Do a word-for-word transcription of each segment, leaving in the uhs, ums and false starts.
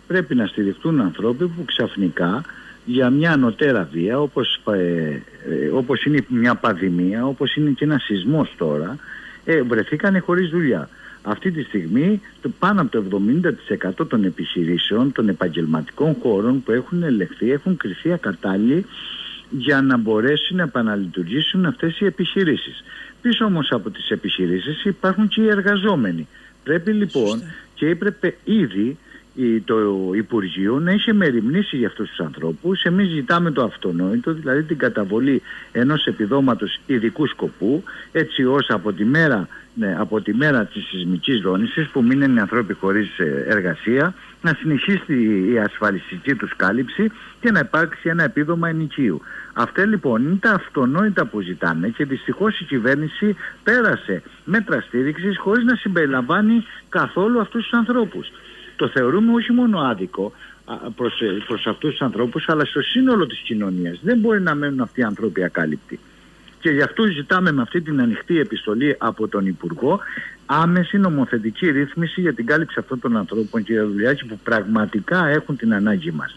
πρέπει να στηριχτούν ανθρώποι που ξαφνικά για μια ανωτέρα βία, όπως, ε, ε, όπως είναι μια πανδημία, όπως είναι και ένα σεισμός τώρα, ε, βρεθήκανε χωρίς δουλειά. Αυτή τη στιγμή το πάνω από το εβδομήντα τοις εκατό των επιχειρήσεων, των επαγγελματικών χώρων που έχουν ελεγχθεί, έχουν κριθεί ακατάλληλοι για να μπορέσουν να επαναλειτουργήσουν αυτές οι επιχειρήσεις. Πίσω όμως από τις επιχειρήσεις υπάρχουν και οι εργαζόμενοι. Πρέπει λοιπόν Σωστή. και έπρεπε ήδη το Υπουργείο να είχε μεριμνήσει για αυτούς τους ανθρώπους. Εμείς ζητάμε το αυτονόητο, δηλαδή την καταβολή ενός επιδόματος ειδικού σκοπού, έτσι ώστε από τη μέρα, ναι, από τη μέρα της σεισμικής δόνησης που μείνουν οι άνθρωποι χωρίς εργασία, να συνεχίσει η ασφαλιστική τους κάλυψη και να υπάρξει ένα επίδομα ενοικίου. Αυτά λοιπόν είναι τα αυτονόητα που ζητάμε και δυστυχώς η κυβέρνηση πέρασε μέτρα στήριξης χωρίς να συμπεριλαμβάνει καθόλου αυτούς τους ανθρώπους. Το θεωρούμε όχι μόνο άδικο προς, προς αυτούς τους ανθρώπους, αλλά στο σύνολο της κοινωνίας. Δεν μπορεί να μένουν αυτοί οι άνθρωποι ακάλυπτοι. Και γι' αυτό ζητάμε με αυτή την ανοιχτή επιστολή από τον Υπουργό άμεση νομοθετική ρύθμιση για την κάλυψη αυτών των ανθρώπων, κύριε Δουλειάκη, που πραγματικά έχουν την ανάγκη μας.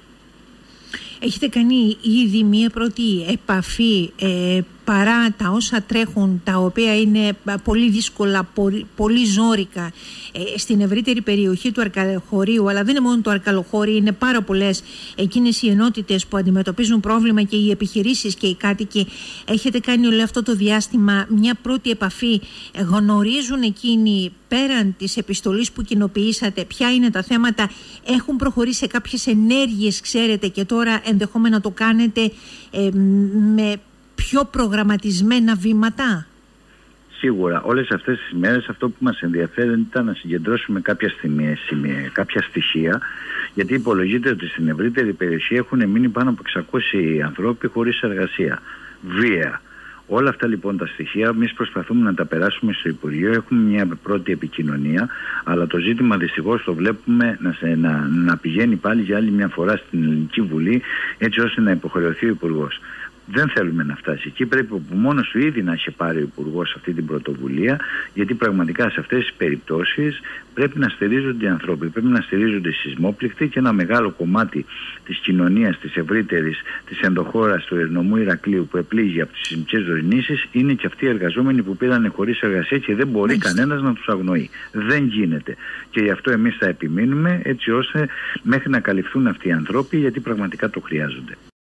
Έχετε κάνει ήδη μία πρώτη επαφή ε, παρά τα όσα τρέχουν, τα οποία είναι πολύ δύσκολα, πολύ, πολύ ζόρικα ε, στην ευρύτερη περιοχή του Αρκαλοχωρίου, αλλά δεν είναι μόνο το Αρκαλοχώρι, είναι πάρα πολλές εκείνες οι ενότητες που αντιμετωπίζουν πρόβλημα και οι επιχειρήσεις και οι κάτοικοι. Έχετε κάνει όλο αυτό το διάστημα μια πρώτη επαφή, γνωρίζουν εκείνοι πέραν της επιστολής που κοινοποιήσατε ποια είναι τα θέματα, έχουν προχωρήσει σε κάποιες ενέργειες, ξέρετε, και τώρα ενδεχόμενα το κάνετε ε, με πιο προγραμματισμένα βήματα? Σίγουρα όλες αυτές τις μέρες αυτό που μας ενδιαφέρει ήταν να συγκεντρώσουμε κάποια, στιγμή, κάποια στοιχεία, γιατί υπολογίζεται ότι στην ευρύτερη περιοχή έχουν μείνει πάνω από εξακόσιοι ανθρώποι χωρίς εργασία, βία. Όλα αυτά λοιπόν τα στοιχεία εμείς προσπαθούμε να τα περάσουμε στο Υπουργείο. Έχουμε μια πρώτη επικοινωνία, αλλά το ζήτημα δυστυχώς το βλέπουμε να, σε, να, να πηγαίνει πάλι για άλλη μια φορά στην Ελληνική Βουλή, έτσι ώστε να υποχρεωθεί ο Υπουργός. Δεν θέλουμε να φτάσει εκεί. Πρέπει από μόνος του ήδη να έχει πάρει ο Υπουργός αυτή την πρωτοβουλία, γιατί πραγματικά σε αυτές τις περιπτώσεις πρέπει να στηρίζονται οι ανθρώποι, πρέπει να στηρίζονται οι σεισμόπληκτοι, και ένα μεγάλο κομμάτι της κοινωνίας, της ευρύτερης, της ενδοχώρας του νομού Ηρακλείου που επλήγει από τις σεισμικές δονήσεις είναι και αυτοί οι εργαζόμενοι που πήραν χωρίς εργασία και δεν μπορεί Μάλιστα. κανένας να τους αγνοεί. Δεν γίνεται. Και γι' αυτό εμείς θα επιμείνουμε, έτσι ώστε μέχρι να καλυφθούν αυτοί οι ανθρώποι, γιατί πραγματικά το χρειάζονται.